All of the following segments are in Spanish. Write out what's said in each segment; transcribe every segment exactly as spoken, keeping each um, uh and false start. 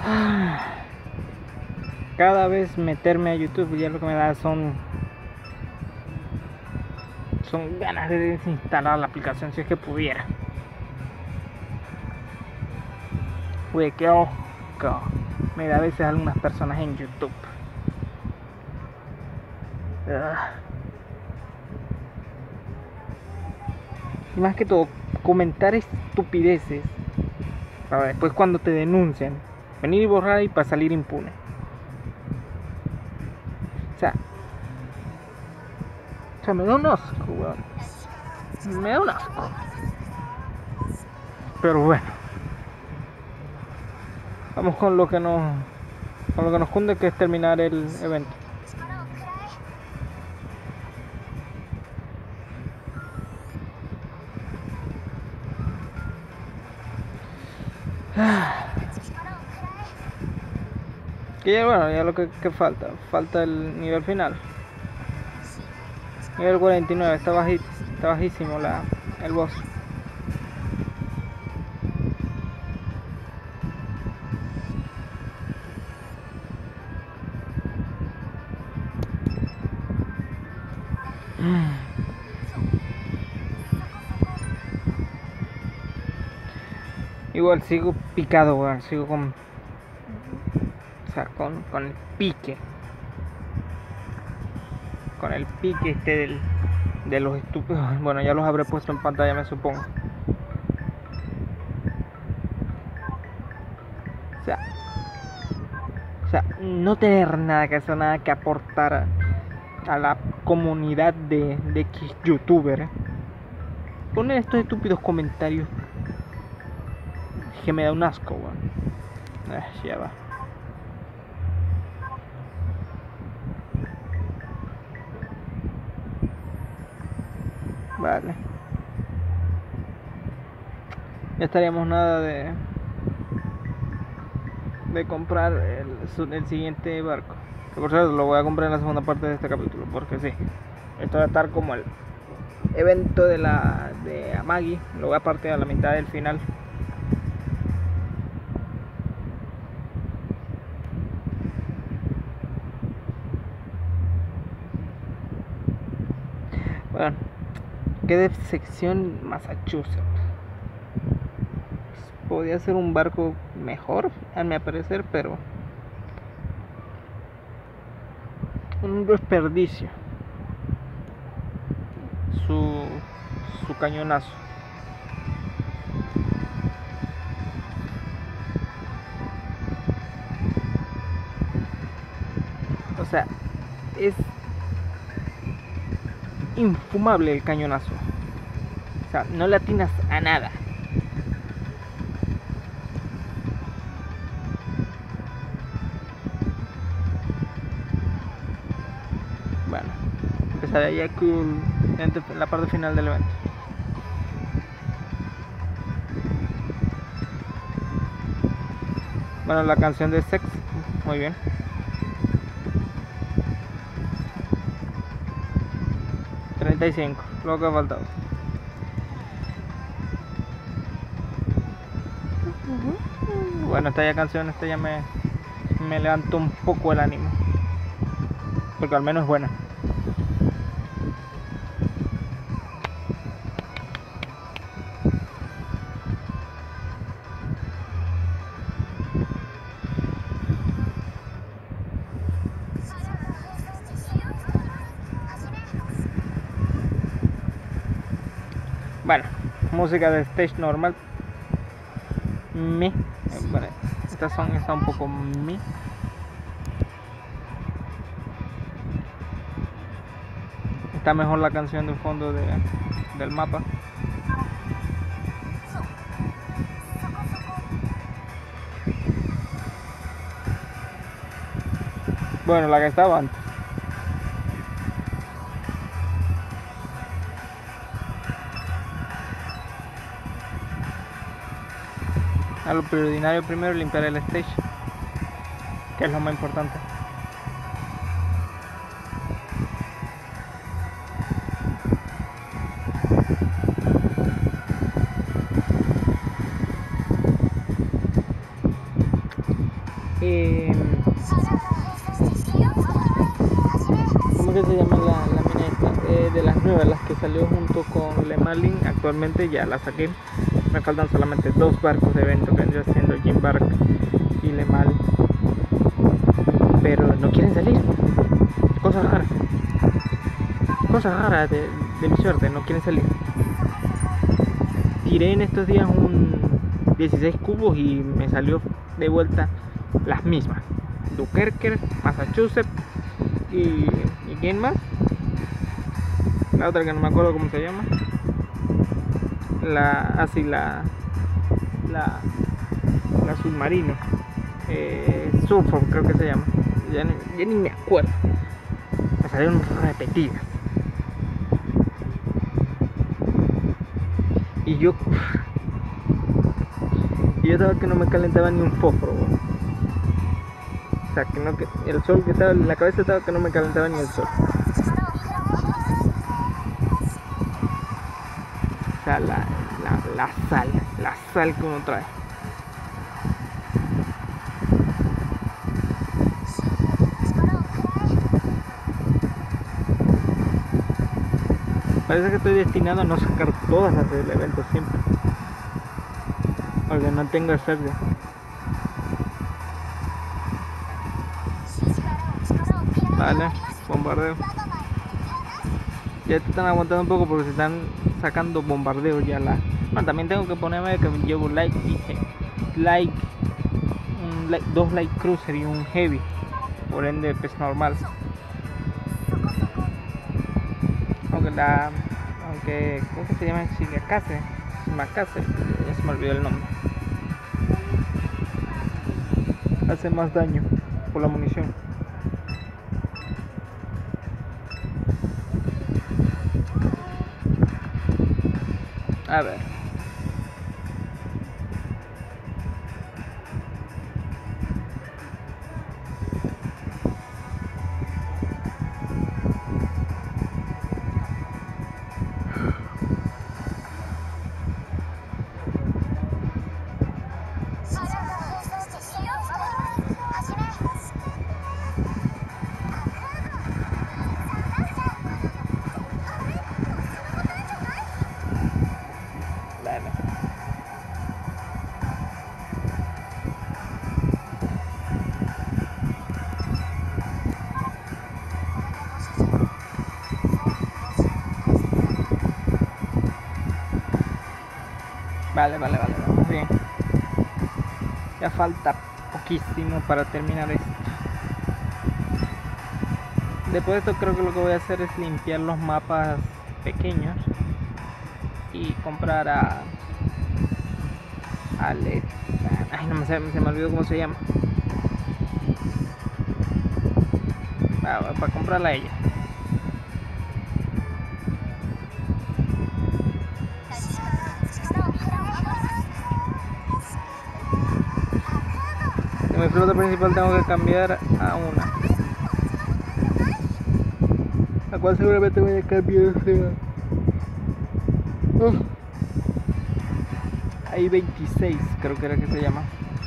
Cada vez meterme a YouTube ya lo que me da son son ganas de desinstalar la aplicación si es que pudiera. Uy, qué osco me da a veces algunas personas en YouTube. Ugh. Y más que todo, comentar estupideces para después cuando te denuncian, venir y borrar y para salir impune. O sea, o sea, me da un asco, weón. Me da un asco. Pero bueno, vamos con lo que nos con lo que nos cunde, que es terminar el evento. Que ya, bueno, ya lo que, que falta, falta el nivel final. Nivel cuarenta y nueve, está, bají, está bajísimo la, el boss. Igual sigo picado, weón, sigo con... O sea, con, con el pique. Con el pique este del, de los estúpidos. Bueno, ya los habré puesto en pantalla, me supongo. O sea, o sea, no tener nada que hacer, nada que aportar a, a la comunidad de, de X youtuber. ¿eh? Poner estos estúpidos comentarios que me da un asco, weón. Eh, ya va. Vale. Ya estaríamos nada de de comprar el, el siguiente barco. Que por cierto lo voy a comprar en la segunda parte de este capítulo, porque sí. Esto va a estar como el evento de la de Amagi. Lo voy a partir a la mitad del final. Bueno, qué decepción Massachusetts. Podía ser un barco mejor, a mi parecer, pero un desperdicio. Su, su cañonazo. O sea, es infumable el cañonazo. O sea, no le atinas a nada. Bueno, empezaré ya con la parte final del evento. Bueno, la canción de Sex, muy bien. treinta y cinco, lo que ha faltado. Bueno, esta ya canción, esta ya me, me levantó un poco el ánimo. Porque al menos es buena. Bueno, música de stage normal. Mi. Bueno, esta son está un poco mi. Está mejor la canción de fondo de, del mapa. Bueno, la que estaba antes. A lo prioritario primero limpiar el stage, que es lo más importante. Eh, ¿Cómo que se llama la, la mina esta? Eh, de las nuevas, las que salió junto con Le Marlin. Actualmente ya la saqué. Me faltan solamente dos barcos de evento, que vendría siendo Jim Bark y Le Marlin. Pero no quieren salir. Cosa rara. Cosa rara de, de mi suerte, no quieren salir. Tiré en estos días un dieciséis cubos y me salió de vuelta las mismas. Dunkerque, Massachusetts y, y ¿quién más? La otra que no me acuerdo cómo se llama. La, así la, la, la submarino. Eh, Suffolk creo que se llama. Ya ni, ya ni me acuerdo. Me salieron repetidas. Y yo y yo estaba que no me calentaba ni un fósforo, bro. O sea, que no, que el sol que estaba en la cabeza estaba que no me calentaba ni el sol. O sea, la, la, la sal, la sal que uno trae. Parece que estoy destinado a no sacar todas las del evento siempre, porque no tengo suerte. Vale, bombardeo. Ya te están aguantando un poco porque se están sacando bombardeos ya la. Bueno, también tengo que ponerme que llevo light y like, un light, dos light cruiser y un heavy, por ende pues normal. Aunque la, aunque ¿cómo que se llama? Shigakase, Shimakase, ya se me olvidó el nombre. Hace más daño por la munición. A ver. Vale, vale, vale, vamos bien. Ya falta poquísimo para terminar esto. Después de esto creo que lo que voy a hacer es limpiar los mapas pequeños y comprar a... a Le... Ay, no me, se, se me olvidó cómo se llama. Para, para comprarla a ella. En mi flota principal tengo que cambiar a una, la cual seguramente voy a cambiar. Oh. Hay veintiséis, creo que era que se llama.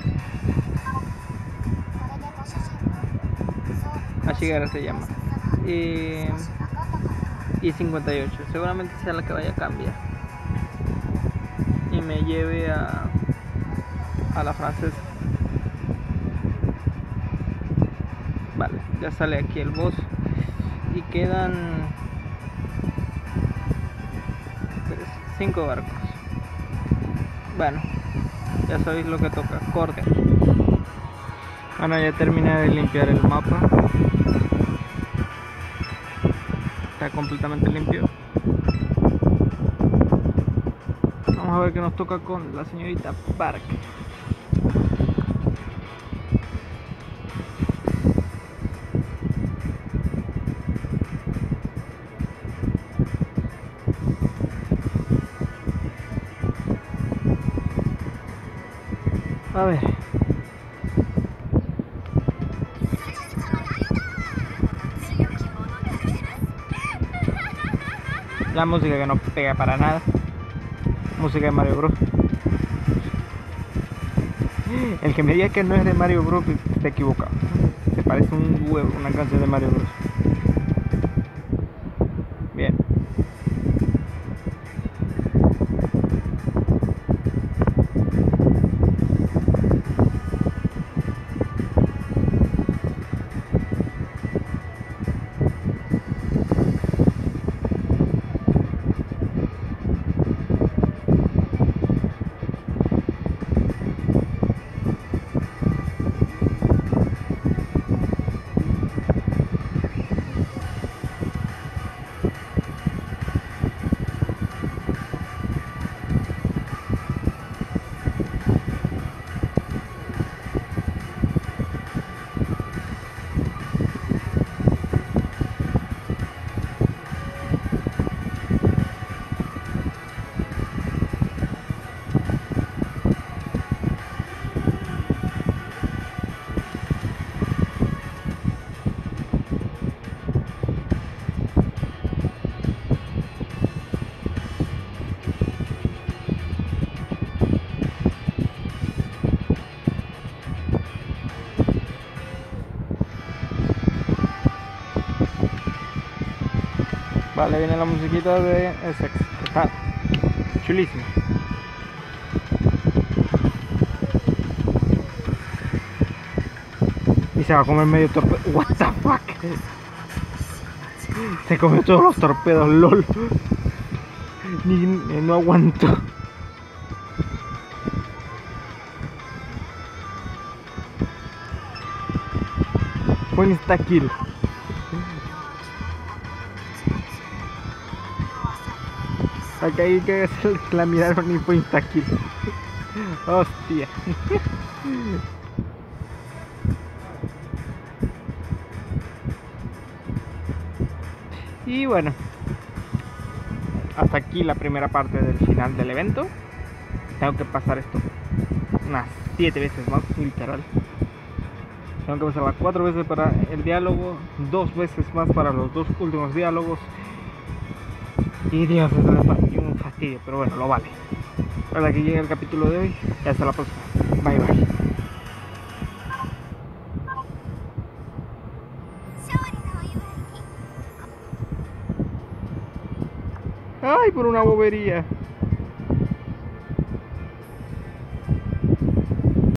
Ashigara se llama. Eh, y cincuenta y ocho, seguramente sea la que vaya a cambiar y me lleve a, a la francesa. Vale, ya sale aquí el boss y quedan cinco barcos. Bueno, ya sabéis lo que toca, corte. Bueno, ya terminé de limpiar el mapa. Está completamente limpio. Vamos a ver qué nos toca con la señorita Park. A ver. La música que no pega para nada. Música de Mario Bros. El que me diga que no es de Mario Bros está equivocado. Se parece un huevo, una canción de Mario Bros. Bien. Vale, viene la musiquita de Essex, que está chulísima. Y se va a comer medio torpedo. What the fuck? Se comió todos los torpedos, lol. Ni, no aguanto. Fue insta kill. Acá hay que hacer la miraron y fue insta kill. Hostia. Y bueno, hasta aquí la primera parte del final del evento. Tengo que pasar esto unas siete veces más, literal. Tengo que pasarla cuatro veces para el diálogo, dos veces más para los dos últimos diálogos. Y Dios, es un fastidio, pero bueno, lo vale. Hasta que llegue el capítulo de hoy y hasta la próxima. Bye bye. Ay, por una bobería.